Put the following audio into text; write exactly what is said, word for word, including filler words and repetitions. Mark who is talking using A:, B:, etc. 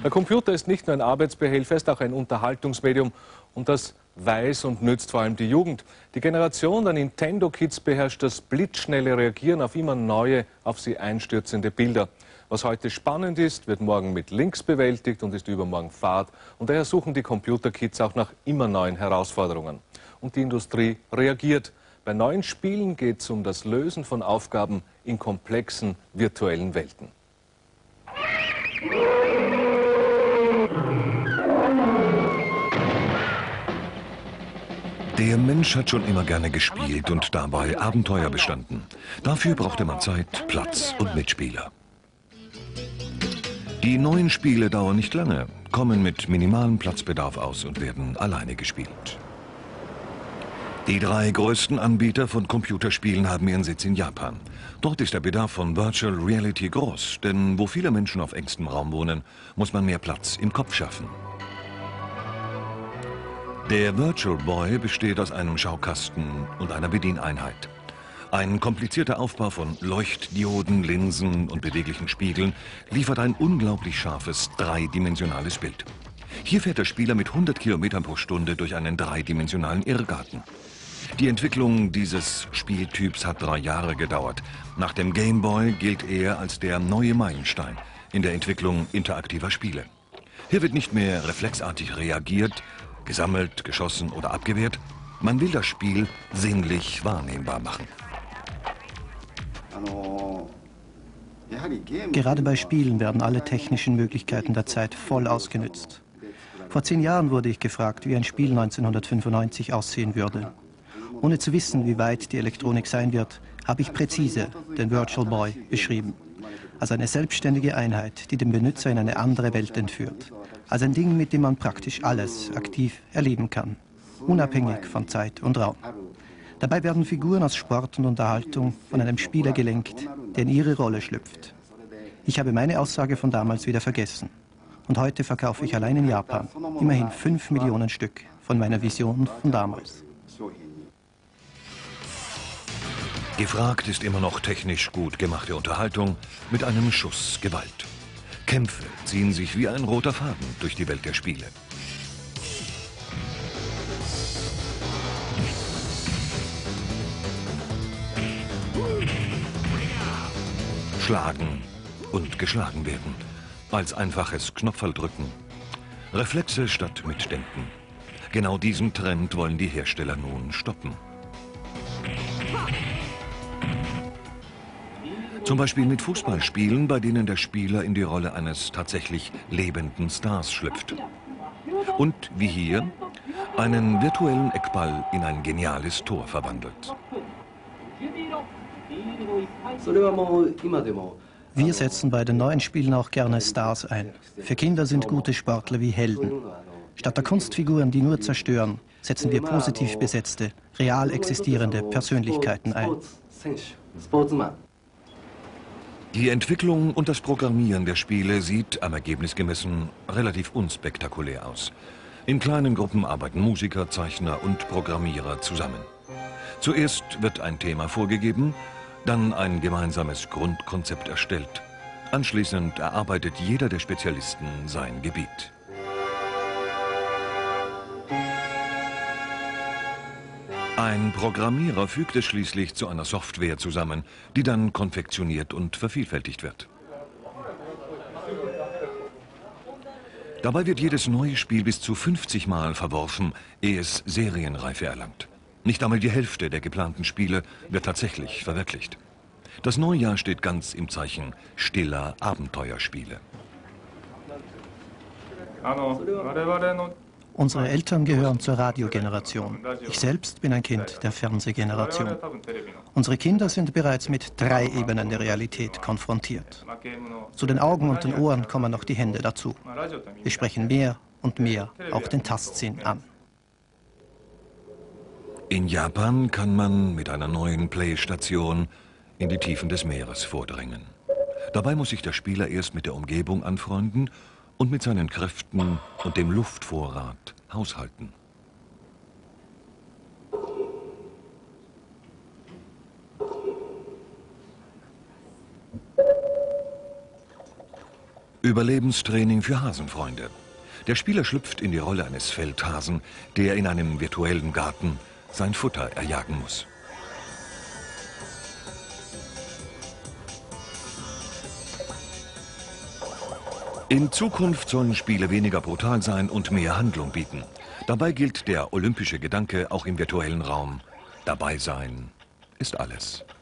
A: Der Computer ist nicht nur ein Arbeitsbehelf, er ist auch ein Unterhaltungsmedium und das weiß und nützt vor allem die Jugend. Die Generation der Nintendo-Kids beherrscht das blitzschnelle Reagieren auf immer neue, auf sie einstürzende Bilder. Was heute spannend ist, wird morgen mit Links bewältigt und ist übermorgen fad. Und daher suchen die Computer-Kids auch nach immer neuen Herausforderungen. Und die Industrie reagiert. Bei neuen Spielen geht es um das Lösen von Aufgaben in komplexen virtuellen Welten.
B: Der Mensch hat schon immer gerne gespielt und dabei Abenteuer bestanden. Dafür brauchte man Zeit, Platz und Mitspieler. Die neuen Spiele dauern nicht lange, kommen mit minimalem Platzbedarf aus und werden alleine gespielt. Die drei größten Anbieter von Computerspielen haben ihren Sitz in Japan. Dort ist der Bedarf von Virtual Reality groß, denn wo viele Menschen auf engstem Raum wohnen, muss man mehr Platz im Kopf schaffen. Der Virtual Boy besteht aus einem Schaukasten und einer Bedieneinheit. Ein komplizierter Aufbau von Leuchtdioden, Linsen und beweglichen Spiegeln liefert ein unglaublich scharfes, dreidimensionales Bild. Hier fährt der Spieler mit hundert Kilometern pro Stunde durch einen dreidimensionalen Irrgarten. Die Entwicklung dieses Spieltyps hat drei Jahre gedauert. Nach dem Game Boy gilt er als der neue Meilenstein in der Entwicklung interaktiver Spiele. Hier wird nicht mehr reflexartig reagiert, gesammelt, geschossen oder abgewehrt. Man will das Spiel sinnlich wahrnehmbar machen.
C: Gerade bei Spielen werden alle technischen Möglichkeiten der Zeit voll ausgenützt. Vor zehn Jahren wurde ich gefragt, wie ein Spiel neunzehnhundertfünfundneunzig aussehen würde. Ohne zu wissen, wie weit die Elektronik sein wird, habe ich präzise den Virtual Boy beschrieben. Als eine selbstständige Einheit, die den Benutzer in eine andere Welt entführt. Als ein Ding, mit dem man praktisch alles aktiv erleben kann, unabhängig von Zeit und Raum. Dabei werden Figuren aus Sport und Unterhaltung von einem Spieler gelenkt, der in ihre Rolle schlüpft. Ich habe meine Aussage von damals wieder vergessen. Und heute verkaufe ich allein in Japan immerhin fünf Millionen Stück von meiner Vision von damals.
B: Gefragt ist immer noch technisch gut gemachte Unterhaltung mit einem Schuss Gewalt. Kämpfe ziehen sich wie ein roter Faden durch die Welt der Spiele. Schlagen und geschlagen werden, als einfaches Knopfaldrücken. Reflexe statt Mitdenken. Genau diesen Trend wollen die Hersteller nun stoppen. Zum Beispiel mit Fußballspielen, bei denen der Spieler in die Rolle eines tatsächlich lebenden Stars schlüpft. Und wie hier, einen virtuellen Eckball in ein geniales Tor verwandelt.
C: Wir setzen bei den neuen Spielen auch gerne Stars ein. Für Kinder sind gute Sportler wie Helden. Statt der Kunstfiguren, die nur zerstören, setzen wir positiv besetzte, real existierende Persönlichkeiten ein.
B: Die Entwicklung und das Programmieren der Spiele sieht, am Ergebnis gemessen, relativ unspektakulär aus. In kleinen Gruppen arbeiten Musiker, Zeichner und Programmierer zusammen. Zuerst wird ein Thema vorgegeben, dann ein gemeinsames Grundkonzept erstellt. Anschließend erarbeitet jeder der Spezialisten sein Gebiet. Ein Programmierer fügt es schließlich zu einer Software zusammen, die dann konfektioniert und vervielfältigt wird. Dabei wird jedes neue Spiel bis zu fünfzig Mal verworfen, ehe es Serienreife erlangt. Nicht einmal die Hälfte der geplanten Spiele wird tatsächlich verwirklicht. Das Neujahr steht ganz im Zeichen stiller Abenteuerspiele.
C: Unsere Eltern gehören zur Radiogeneration. Ich selbst bin ein Kind der Fernsehgeneration. Unsere Kinder sind bereits mit drei Ebenen der Realität konfrontiert. Zu den Augen und den Ohren kommen noch die Hände dazu. Wir sprechen mehr und mehr auch den Tastsinn an.
B: In Japan kann man mit einer neuen Playstation in die Tiefen des Meeres vordringen. Dabei muss sich der Spieler erst mit der Umgebung anfreunden und mit seinen Kräften und dem Luftvorrat haushalten. Überlebenstraining für Hasenfreunde. Der Spieler schlüpft in die Rolle eines Feldhasen, der in einem virtuellen Garten sein Futter erjagen muss. In Zukunft sollen Spiele weniger brutal sein und mehr Handlung bieten. Dabei gilt der olympische Gedanke auch im virtuellen Raum: Dabei sein ist alles.